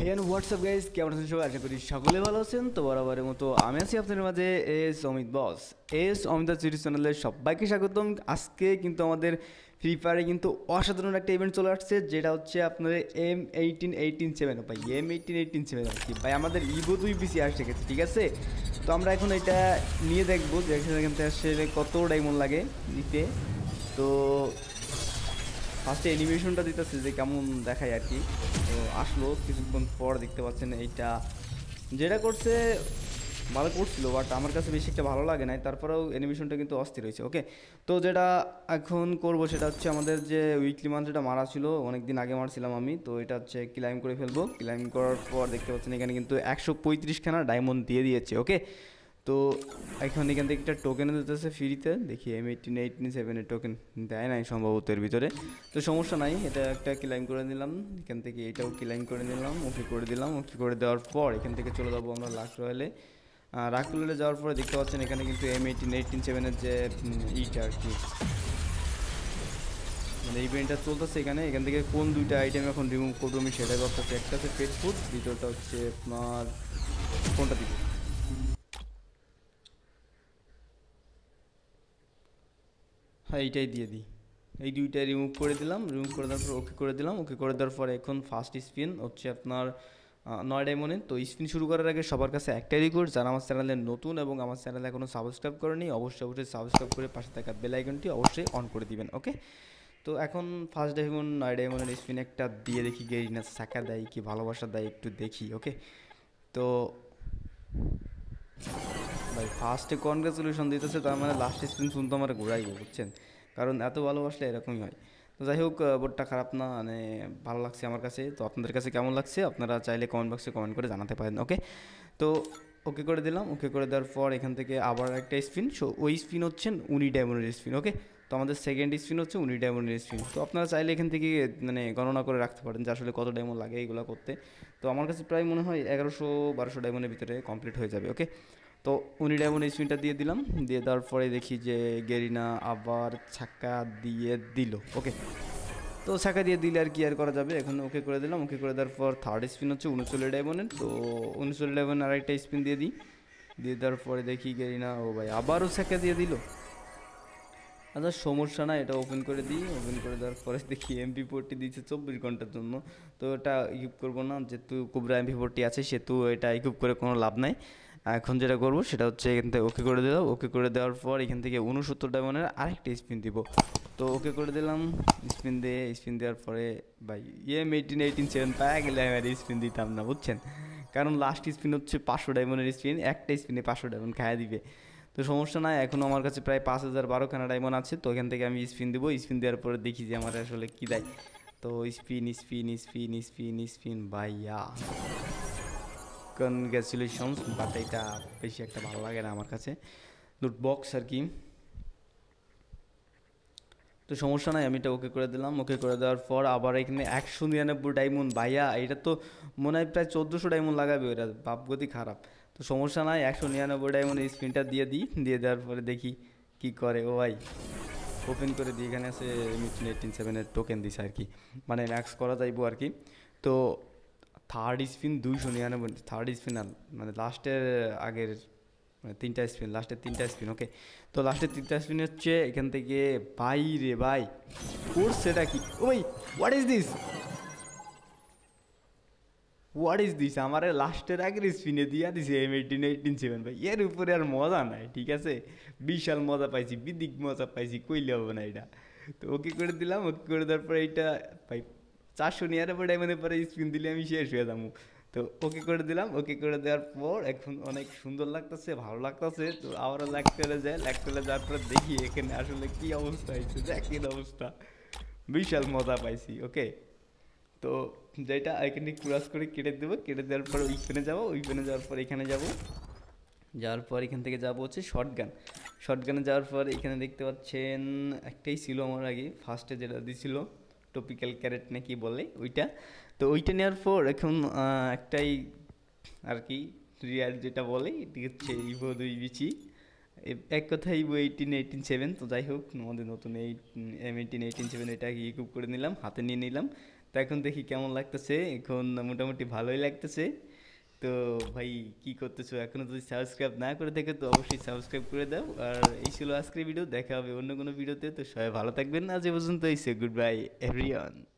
And WhatsApp guys, কেমন আছেন সবাই? আশা করি সকলে ভালো আছেন। তো বরাবরের মতো আমি আছি আপনাদের মাঝে S Amit boss. S Amit series চ্যানেলে সবাইকে স্বাগতম। আজকে কিন্তু আমাদের ফ্রি ফায়ারে কিন্তু অসাধারণ একটা ইভেন্ট চলে আসছে, যেটা হচ্ছে আপনার M1887। ভাই M1887 আর কি ভাই, আমাদের ইভো 2 পিসি আসছে গেছে, ঠিক আছে? তো আমরা এখন এটা নিয়ে দেখবো যে এখান থেকে আসলে কত ডায়মন্ড লাগে নিতে। তো ফার্স্টে অ্যানিমেশনটা দিতেছে যে কেমন দেখায় আর কি। তো আসলো কিছুক্ষণ পর, দেখতে পাচ্ছেন এইটা যেটা করছে ভালো করছিল, বাট আমার কাছে বেশি একটা ভালো লাগে নাই। তারপরেও অ্যানিমেশনটা কিন্তু অস্থির হয়েছে। ওকে, তো যেটা এখন করব সেটা হচ্ছে আমাদের যে উইকলি মান যেটা মারা ছিল, অনেক দিন আগে মারছিলাম আমি, তো এটা হচ্ছে ক্লাইম করে ফেলবো। ক্লাইম করার পর দেখতে পাচ্ছেন এখানে কিন্তু 135খানা ডায়মন্ড দিয়ে দিয়েছে। ওকে, তো এখন এখান থেকে একটা টোকেন দিতেছে ফ্রিতে, দেখি M1887 টোকেন দেয় নাই সম্ভবত এর ভিতরে। তো সমস্যা নাই, এটা একটা ক্লাইম করে নিলাম, এখান থেকে এটাও ক্লাইম করে নিলাম, ওকে করে দিলাম। ওকে করে দেওয়ার পর এখান থেকে চলে যাবো আমরা লাস্ট রয়্যালে। লাস্ট রয়্যালে যাওয়ার পরে দেখতে পাচ্ছেন এখানে কিন্তু M1887 যে ইটা আর কি, মানে ইভেন্টটা চলতেছে এখানে। এখান থেকে কোন দুইটা আইটেম এখন রিমুভ করবো আমি সেটাই ভাবতেছি। একটা হচ্ছে পেট ফুড, দ্বিতীয়টা হচ্ছে আপনার কোনটা দিব। হ্যাঁ, এইটাই দিয়ে দিই। এই দুইটাই রিমুভ করে দিলাম, রিমুভ করে দেওয়ার পর ওকে করে দিলাম। ওকে করে দেওয়ার পর এখন ফার্স্ট স্পিন হচ্ছে আপনার 9 ডায়মন্ডের। তো স্পিন শুরু করার আগে সবার কাছে একটাই রিকোয়েস্ট, যারা আমার চ্যানেলে নতুন এবং আমার চ্যানেলে এখনও সাবস্ক্রাইব করেনি, অবশ্যই সাবস্ক্রাইব করে পাশে থাকা বেল আইকনটি অবশ্যই অন করে দিবেন। ওকে, তো এখন ফার্স্ট ডায়মন্ড 9 ডায়মন্ডের স্পিন একটা দিয়ে দেখি গেরিনা শাখা দেয় কি ভালোবাসা দেয় একটু দেখি। ওকে, তো ভাই ফার্স্টে কনগ্রাচুলেশন দিতেছে, তার মানে লাস্ট স্পিন শুনতে আমার ঘোরাইব, বুঝছেন? কারণ এত ভালোবাসলে এরকমই হয়। তো যাই হোক, বোর্ডটা খারাপ না, মানে ভালো লাগছে আমার কাছে। তো আপনাদের কাছে কেমন লাগছে আপনারা চাইলে কমেন্ট বক্সে কমেন্ট করে জানাতে পারেন। ওকে, তো ওকে করে দিলাম। ওকে করে দেওয়ার পর এখান থেকে আবার একটা স্পিন, সো ওই স্পিন হচ্ছেন 19 ডায়মন্ডের স্পিন। ওকে, তো আমাদের সেকেন্ড স্পিন হচ্ছে 19 ডায়মন্ডের স্পিন। তো আপনারা চাইলে এখান থেকে মানে গণনা করে রাখতে পারেন যে আসলে কত ডায়মন্ড লাগে এইগুলো করতে। তো আমার কাছে প্রায় মনে হয় 1100-1200 ডায়মন্ডের ভিতরে কমপ্লিট হয়ে যাবে। ওকে, তো উনি ডায়মন্ড স্পিনটা দিয়ে দিলাম। দিয়ে দেওয়ার পরে দেখি যে গেরিনা আবার ছাক্কা দিয়ে দিল। ওকে, তো ছাক্কা দিয়ে দিলে আর কি আর করা যাবে। এখন ওকে করে দিলাম। ওকে করে দেওয়ার পর থার্ড স্পিন হচ্ছে 39 ডায়মন্ডের। তো 39 ডায়মন্ড আর একটা স্পিন দিয়ে দিই। দিয়ে দেওয়ার পরে দেখি গেরিনা, ও ভাই আবারও ছাক্কা দিয়ে দিল। আচ্ছা সমস্যা না, এটা ওপেন করে দিই। ওপেন করে দেওয়ার পরে দেখি MP40 দিচ্ছে 24 ঘন্টার জন্য। তো এটা ইকুইপ করবো না, যেহেতু কুবরা MP40 আছে সেহেতু এটা ইকুইপ করে কোনো লাভ নাই। এখন যেটা করবো সেটা হচ্ছে এখান থেকে ওকে করে দিলাম। ওকে করে দেওয়ার পর এখান থেকে 69 ডায়মন্ডের আরেকটা স্পিন দিব। তো ওকে করে দিলাম। স্পিন দেওয়ার পরে ভাই M1887 পাওয়া গেলে আমি আর স্পিন দিতাম না, বুঝছেন? কারণ লাস্ট স্পিন হচ্ছে 500 ডায়মন্ডের স্পিন, একটা স্পিনে 500 ডায়মন্ড খাইয়া দিবে। তো সমস্যা নাই, এখনও আমার কাছে প্রায় 5012খানা ডায়মন্ড আছে। তো এখান থেকে আমি স্পিন দেবো। স্পিন দেওয়ার পরে দেখি যে আমার আসলে কী দেয়। তো স্পিন ভাইয়া, কনগ্রাচুলেশনস, বাট এটা বেশি একটা ভালো লাগে না আমার কাছে, লুট বক্স আর কি। তো সমস্যা নাই, আমি এটা ওকে করে দিলাম। ওকে করে দেওয়ার পর আবার এখানে 199 ডায়মন্ড ভাইয়া, এটা তো মনে হয় প্রায় 1400 ডায়মন্ড লাগাবে, ওরা ভাবগতি খারাপ। তো সমস্যা নাই, 199 ডায়মন্ড স্পিনটা দিয়ে দিই। দিয়ে দেওয়ার পরে দেখি কি করে। ও ভাই ওপেন করে দিই, এখানে আছে M1887 টোকেন দিছে আর কি, মানে ম্যাক্স করা যাইব আর কি। তো থার্ড স্পিন 299, থার্ড স্পিন মানে লাস্টের আগের মানে লাস্টের তিনটা স্পিন। ওকে, তো লাস্টের তিনটা স্পিন হচ্ছে এখান থেকে ভাই রে ভাই কোর্স, সেটা কি? ও ভাই হোয়াট ইজ দিস আমার লাস্টের আগের স্পিনে দিয়া দিছে M1887। ভাই এর উপরে আর মজা নাই, ঠিক আছে? বিশাল মজা পাইছি, বিদিক মজা পাইছি, কইলে হবে না এটা। তো ওকে করে দিলাম। ওকে করে দেওয়ার পরে এইটা ভাই 499 ডায়মন্ডের পরে স্পিন দিলে আমি শেষ হয়ে যাবো। তো ওকে করে দিলাম। ওকে করে দেওয়ার পর এখন অনেক সুন্দর লাগতেছে, ভালো লাগতেছে। তো আবারও লাগতে যাওয়ার পরে দেখি এখানে আসলে কি অবস্থা হয়েছে, দেখেন অবস্থা, বিশাল মজা পাইছি। ওকে, তো যেটা এখানে ক্রস করে কেটে দেবো। কেটে দেওয়ার পর ওইখানে যাবো, ওইখানে যাওয়ার পর এখানে যাবো, যাওয়ার পর এখান থেকে যাবো হচ্ছে শর্টগানে যাওয়ার পর এখানে দেখতে পাচ্ছেন একটাই ছিল আমার আগে ফার্স্টে যেটা দিছিল, টপিক্যাল ক্যারেট নাকি বলে ওইটা। তো ওইটা নেওয়ার পর এখন একটাই আর কি রিয়ার যেটা বলে, এটি হচ্ছে ইভো 2 বিচি। এক কথায় ইভো 1887। তো যাই হোক, আমাদের নতুন এই M1887 এটা ইকুইপ করে নিলাম, হাতে নিয়ে নিলাম। তো এখন দেখি কেমন লাগতেছে, এখন মোটামুটি ভালোই লাগতেছে। তো ভাই, কি করতেছো এখনো? যদি সাবস্ক্রাইব না করে থাকে তো অবশ্যই সাবস্ক্রাইব করে দাও। আর এই ছিল আজকের ভিডিও, দেখা হবে অন্য কোনো ভিডিওতে। তো সবাই ভালো থাকবেন, আজ এ পর্যন্ত। Good bye everyone.